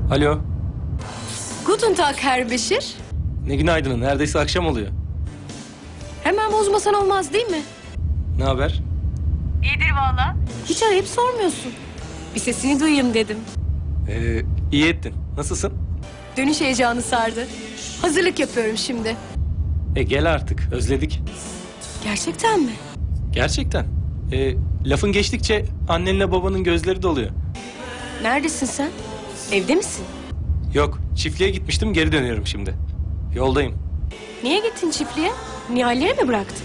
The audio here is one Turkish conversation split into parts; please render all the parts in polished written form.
Alo. Guten Tag Herr Beşir. Ne günaydın. Neredeyse akşam oluyor. Hemen bozmasan olmaz değil mi? Ne haber? İyidir valla. Hiç arayıp sormuyorsun. Bir sesini duyayım dedim. İyi ettin. Nasılsın? Dönüş heyecanı sardı. Hazırlık yapıyorum şimdi. Gel artık. Özledik. Gerçekten mi? Gerçekten. Lafın geçtikçe annenle babanın gözleri doluyor. Neredesin sen? Evde misin? Yok. Çiftliğe gitmiştim. Geri dönüyorum şimdi. Yoldayım. Niye gittin çiftliğe? Nihal'lere mi bıraktın?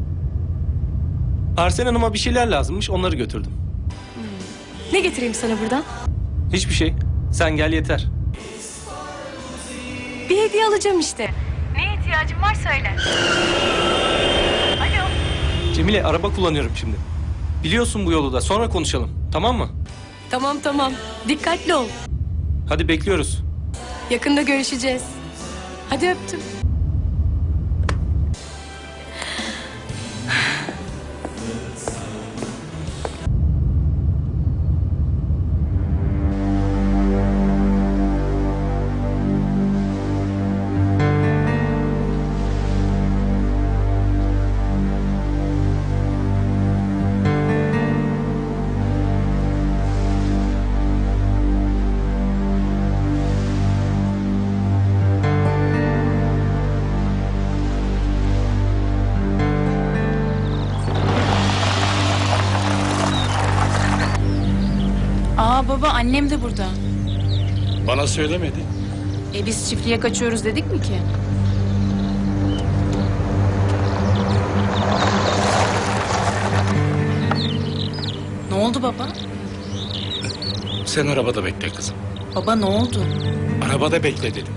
Arsen Hanım'a bir şeyler lazımmış. Onları götürdüm. Ne getireyim sana buradan? Hiçbir şey. Sen gel yeter. Bir hediye alacağım işte. Neye ihtiyacın var söyle. Alo. Cemile, araba kullanıyorum şimdi. Biliyorsun bu yolu da. Sonra konuşalım. Tamam mı? Tamam. Dikkatli ol. Hadi bekliyoruz. Yakında görüşeceğiz. Hadi öptüm. Aa baba, annem de burada. Bana söylemedi. Biz çiftliğe kaçıyoruz dedik mi ki? Ne oldu baba? Sen arabada bekle kızım. Baba ne oldu? Arabada bekle dedim.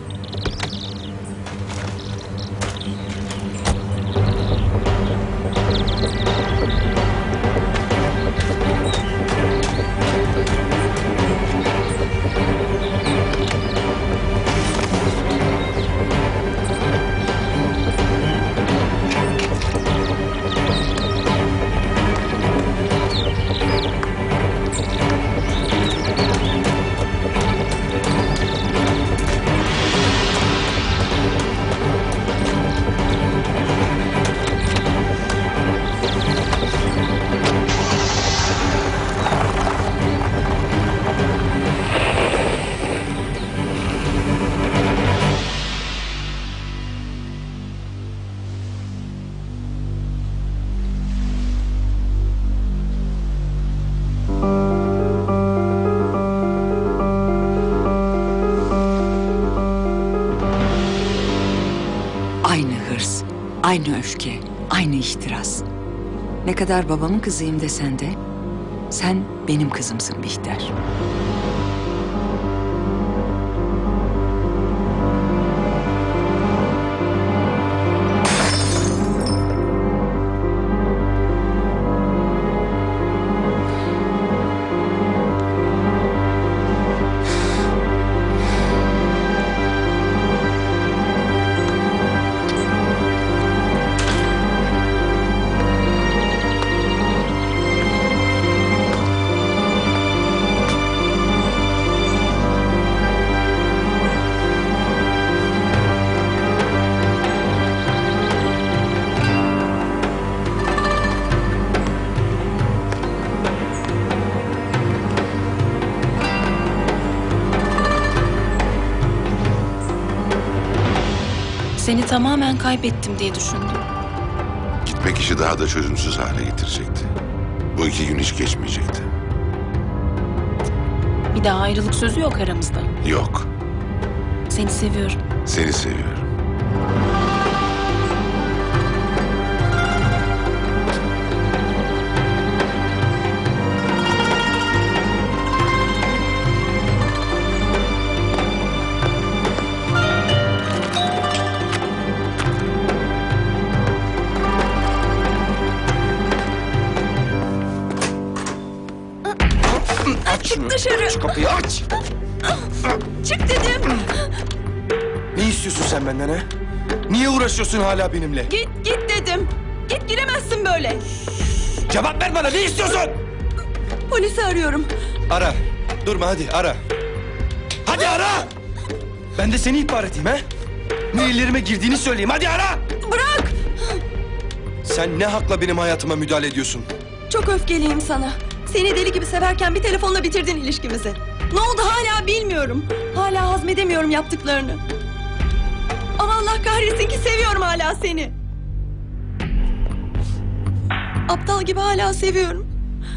Aynı hırs, aynı öfke, aynı ihtiras. Ne kadar babamın kızıyım desen de sen benim kızımsın Bihter. Seni tamamen kaybettim diye düşündüm. Gitmek işi daha da çözümsüz hale getirecekti. Bu 2 gün hiç geçmeyecekti. Bir daha ayrılık sözü yok aramızda. Yok, Seni seviyorum. seni seviyorum. Çık dışarı. Şu kapıyı aç. Çık dedim. Ne istiyorsun sen benden ha? Niye uğraşıyorsun hala benimle? Git dedim. Git giremezsin böyle. Cevap ver bana, ne istiyorsun? Polisi arıyorum. Ara. Durma hadi ara. Hadi ara! Ben de seni ihbar edeyim ha? Maillerime girdiğini söyleyeyim. Hadi ara! Bırak! Sen ne hakla benim hayatıma müdahale ediyorsun? Çok öfkeliyim sana. Seni deli gibi severken bir telefonla bitirdin ilişkimizi. Ne oldu hala bilmiyorum. Hala hazmedemiyorum yaptıklarını. Ama Allah kahretsin ki seviyorum hala seni. Aptal gibi hala seviyorum.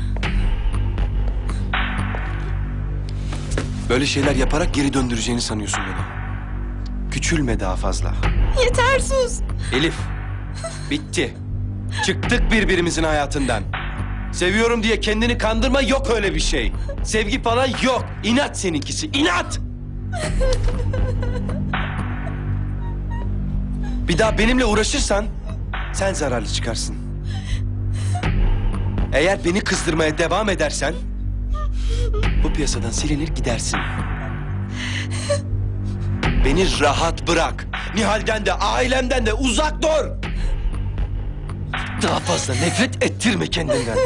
Böyle şeyler yaparak geri döndüreceğini sanıyorsun beni. Küçülme daha fazla. Yeter sus. Elif, bitti. Çıktık birbirimizin hayatından. Seviyorum diye kendini kandırma, yok öyle bir şey. Sevgi falan yok. İnat seninkisi, inat! Bir daha benimle uğraşırsan sen zararlı çıkarsın. Eğer beni kızdırmaya devam edersen bu piyasadan silinir gidersin. Beni rahat bırak. Nihal'den de ailemden de uzak dur. Daha fazla nefret ettirme kendinden.